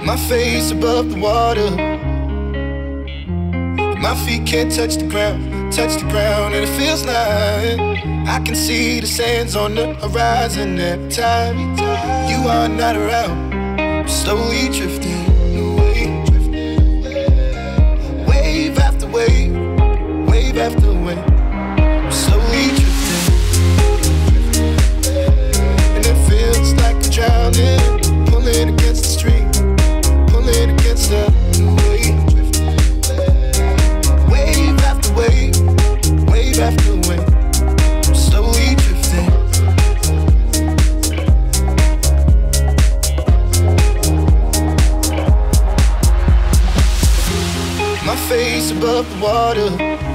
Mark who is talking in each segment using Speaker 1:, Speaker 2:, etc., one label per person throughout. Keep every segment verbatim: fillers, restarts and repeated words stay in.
Speaker 1: My face above the water, my feet can't touch the ground, touch the ground, and it feels like I can see the sands on the horizon every time you are not around. I'm slowly drifting away, wave after wave, wave after wave. I'm slowly drifting, and it feels like I'm drowning, pulling against the stream, pulling against the wave. Wave after wave, wave after wave, I'm slowly drifting. My face above the water,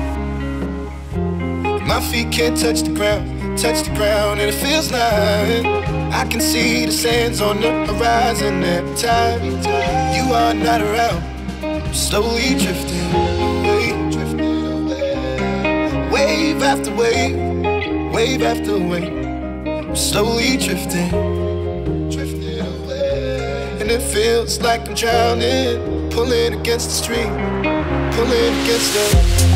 Speaker 1: my feet can't touch the ground, touch the ground, and it feels like I can see the sands on the horizon every time you are not around. I'm slowly drifting away, wave after wave, wave after wave. I'm slowly drifting, drifting away, and it feels like I'm drowning, pulling against the stream, pulling against the.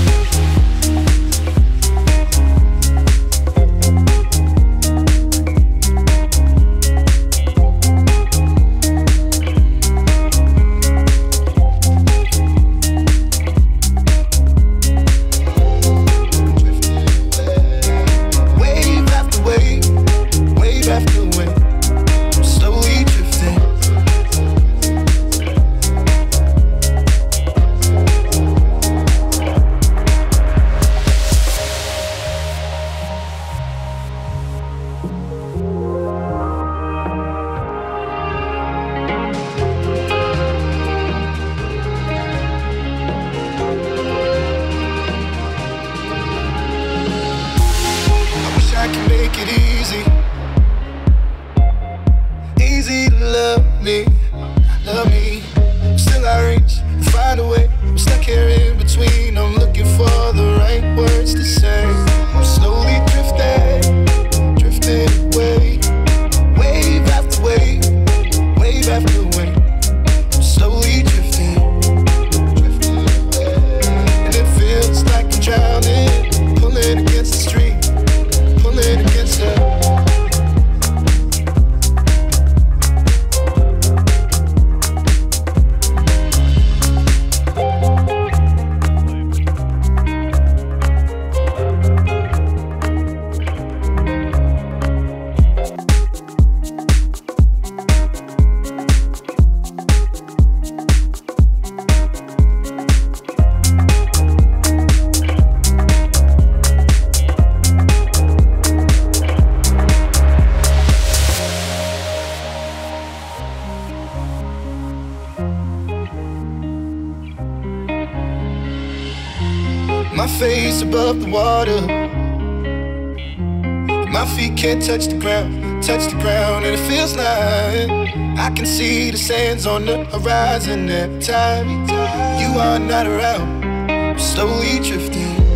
Speaker 1: I can make it easy, easy to love me, love me. Still I reach and find a way. I'm stuck here in between. I'm looking for the right words to say. I'm slowly drifting, drifting away, wave after wave, wave after wave. I'm slowly drifting, drifting away, and it feels like I'm drowning, pulling against the stream, pulling against the. My face above the water, my feet can't touch the ground, touch the ground, and it feels like I can see the sands on the horizon every time you are not around. I'm slowly drifting.